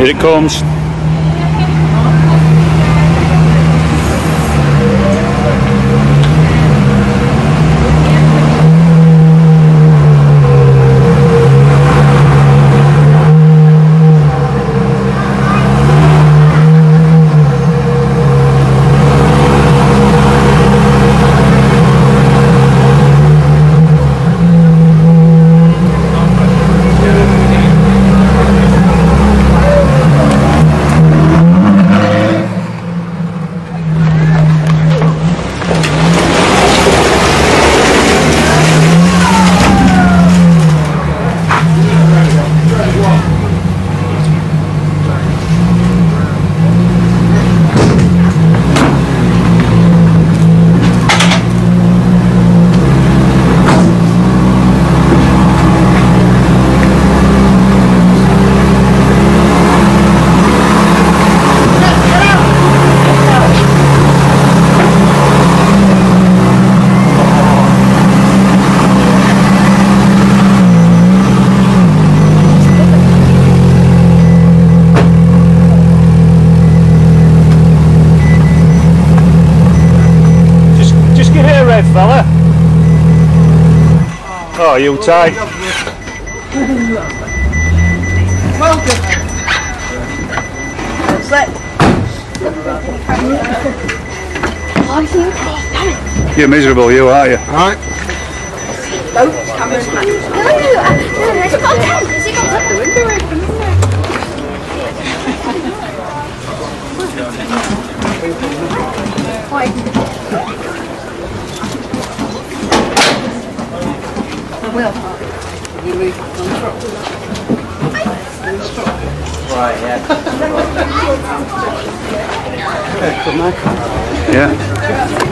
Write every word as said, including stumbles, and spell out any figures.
Here it comes. Fella. Oh, you tight. Welcome. You're miserable, you, aren't you? Right. No, camera's back. No, no, no, it's got a tent. Has it got the window open, isn't it? Why? Will. Right, yeah. Yeah.